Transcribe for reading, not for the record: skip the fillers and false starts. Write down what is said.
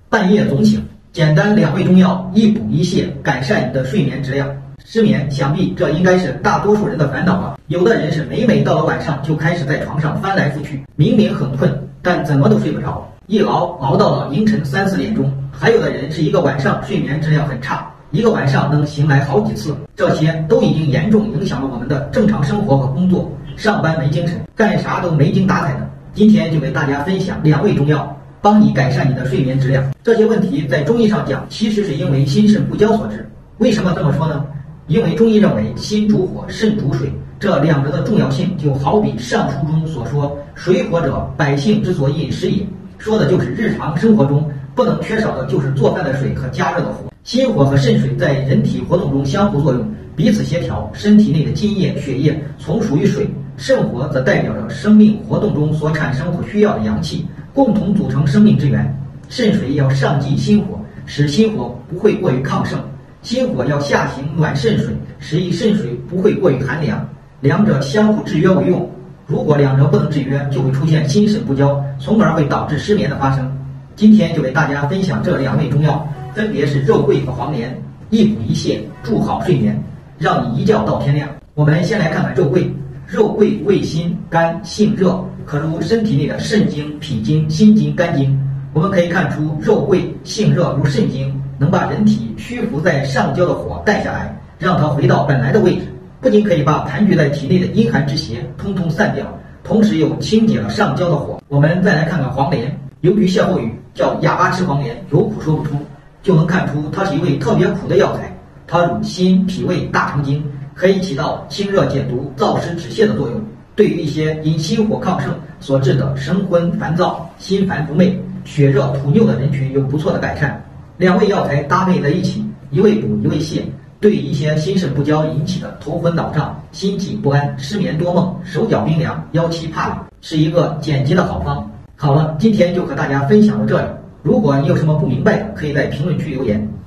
半夜总醒，简单2味中药，一补一泻，改善你的睡眠质量。失眠，想必这应该是大多数人的烦恼吧。有的人是每到了晚上就开始在床上翻来覆去，明明很困，但怎么都睡不着，一熬到了凌晨3、4点钟。还有的人是一个晚上睡眠质量很差，一个晚上能醒来好几次，这些都已经严重影响了我们的正常生活和工作，上班没精神，干啥都没精打采的。今天就给大家分享2味中药，帮你改善你的睡眠质量。这些问题在中医上讲，其实是因为心肾不交所致。为什么这么说呢？因为中医认为心主火，肾主水，这2者的重要性就好比上书中所说，水火者，百姓之所饮食也，说的就是日常生活中不能缺少的就是做饭的水和加热的火。心火和肾水在人体活动中相互作用，彼此协调，身体内的津液、血液从属于水，肾火则代表着生命活动中所产生或需要的阳气，共同组成生命之源。肾水要上济心火，使心火不会过于亢盛；心火要下行暖肾水，使肾水不会过于寒凉。2者相互制约为用。如果2者不能制约，就会出现心肾不交，从而会导致失眠的发生。今天就给大家分享这2味中药，分别是肉桂和黄连，一补一泻，助好睡眠，让你一觉到天亮。我们先来看看肉桂。肉桂味辛、甘、性热，可入身体内的肾经、脾经、心经、肝经。我们可以看出，肉桂性热如肾经，能把人体虚浮在上焦的火带下来，让它回到本来的位置。不仅可以把盘踞在体内的阴寒之邪通通散掉，同时又清解了上焦的火。我们再来看看黄连。由于歇后语叫哑巴吃黄连，有苦说不出，就能看出它是一味特别苦的药材。它入心、脾胃、大肠经，可以起到清热解毒、燥湿止泻的作用。对于一些因心火亢盛所致的神昏烦躁、心烦不寐、血热吐衄的人群有不错的改善。2味药材搭配在一起，一味补一味泻，对于一些心肾不交引起的头昏脑胀、心悸不安、失眠多梦、手脚冰凉、腰膝怕冷，是一个简洁的好方。好了，今天就和大家分享到这里。如果你有什么不明白的，可以在评论区留言。